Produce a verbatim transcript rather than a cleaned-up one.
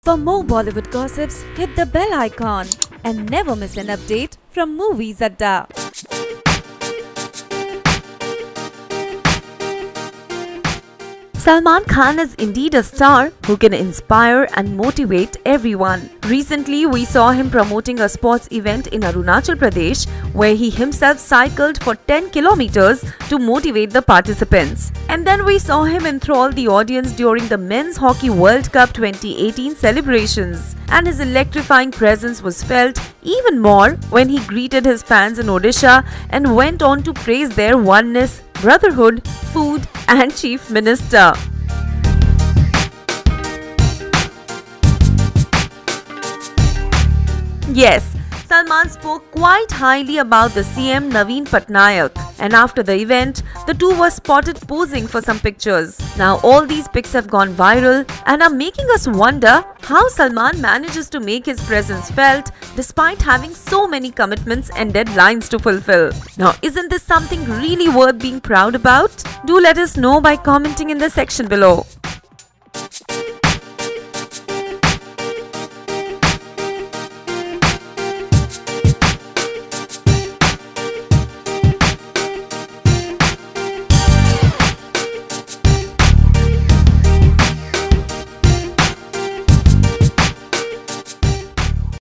For more Bollywood gossips, hit the bell icon and never miss an update from Movies Adda. Salman Khan is indeed a star who can inspire and motivate everyone. Recently, we saw him promoting a sports event in Arunachal Pradesh where he himself cycled for ten kilometers to motivate the participants. And then we saw him enthrall the audience during the Men's Hockey World Cup twenty eighteen celebrations. And his electrifying presence was felt even more when he greeted his fans in Odisha and went on to praise their oneness, brotherhood, food and Chief Minister. Yes, Salman spoke quite highly about the C M Naveen Patnaik, and after the event, the two were spotted posing for some pictures. Now all these pics have gone viral and are making us wonder how Salman manages to make his presence felt despite having so many commitments and deadlines to fulfill. Now isn't this something really worth being proud about? Do let us know by commenting in the section below.